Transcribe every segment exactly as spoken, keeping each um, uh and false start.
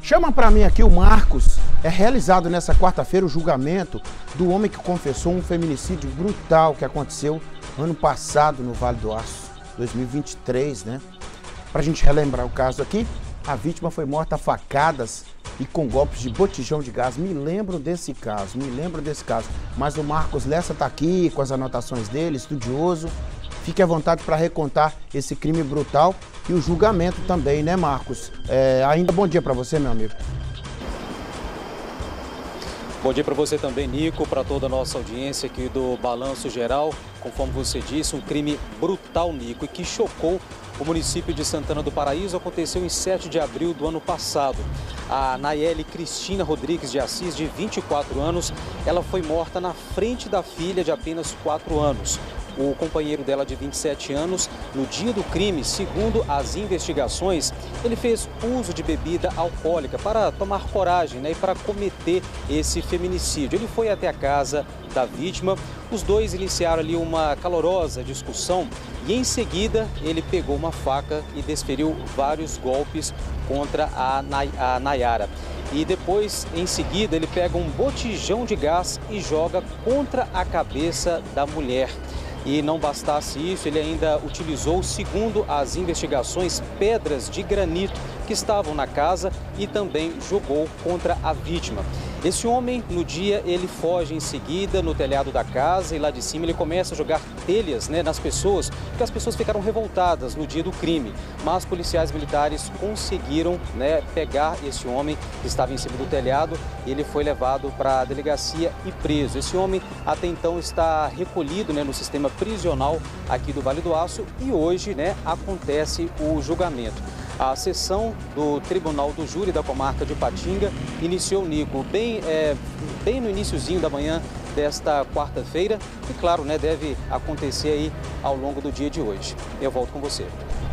Chama para mim aqui o Marcos. É realizado nessa quarta-feira o julgamento do homem que confessou um feminicídio brutal que aconteceu ano passado no Vale do Aço, dois mil e vinte e três, né? Pra gente relembrar o caso aqui, a vítima foi morta a facadas e com golpes de botijão de gás. Me lembro desse caso, me lembro desse caso. Mas o Marcos Lessa tá aqui com as anotações dele, estudioso. Fique à vontade para recontar esse crime brutal e o julgamento também, né, Marcos? É, ainda bom dia para você, meu amigo. Bom dia para você também, Nico, para toda a nossa audiência aqui do Balanço Geral. Conforme você disse, um crime brutal, Nico, e que chocou o município de Santana do Paraíso. Aconteceu em sete de abril do ano passado. A Nayeli Cristina Rodrigues de Assis, de vinte e quatro anos, ela foi morta na frente da filha de apenas quatro anos. O companheiro dela, de vinte e sete anos, no dia do crime, segundo as investigações, ele fez uso de bebida alcoólica para tomar coragem, né, e para cometer esse feminicídio. Ele foi até a casa da vítima, os dois iniciaram ali uma calorosa discussão e em seguida ele pegou uma faca e desferiu vários golpes contra a, Nay a Nayara. E depois, em seguida, ele pega um botijão de gás e joga contra a cabeça da mulher. E não bastasse isso, ele ainda utilizou, segundo as investigações, pedras de granito que estavam na casa e também jogou contra a vítima. Esse homem, no dia, ele foge em seguida no telhado da casa e lá de cima ele começa a jogar telhas, né, nas pessoas, porque as pessoas ficaram revoltadas no dia do crime. Mas policiais militares conseguiram, né, pegar esse homem que estava em cima do telhado e ele foi levado para a delegacia e preso. Esse homem até então está recolhido, né, no sistema prisional aqui do Vale do Aço e hoje, né, acontece o julgamento. A sessão do Tribunal do Júri da Comarca de Ipatinga iniciou, Nico, bem, é, bem no iniciozinho da manhã desta quarta-feira e, claro, né, deve acontecer aí ao longo do dia de hoje. Eu volto com você.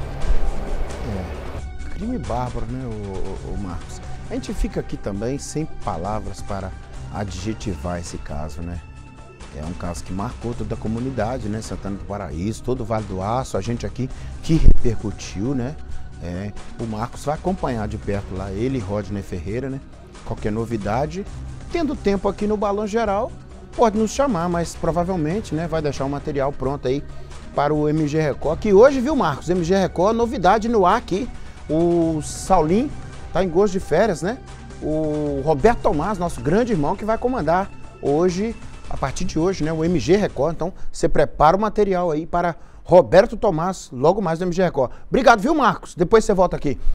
É, crime bárbaro, né, o, o, o Marcos? A gente fica aqui também sem palavras para adjetivar esse caso, né? É um caso que marcou toda a comunidade, né? Santana do Paraíso, todo o Vale do Aço, a gente aqui que repercutiu, né? É, o Marcos vai acompanhar de perto lá, ele e Rodney Ferreira, né? Qualquer novidade, tendo tempo aqui no Balanço Geral, pode nos chamar, mas provavelmente, né, vai deixar o material pronto aí para o M G Record, que hoje, viu, Marcos? M G Record, novidade no ar aqui. O Saulinho tá em gosto de férias, né? O Roberto Tomás, nosso grande irmão, que vai comandar hoje, a partir de hoje, né, o M G Record. Então, você prepara o material aí para Roberto Tomás, logo mais do M G Record. Obrigado, viu, Marcos? Depois você volta aqui.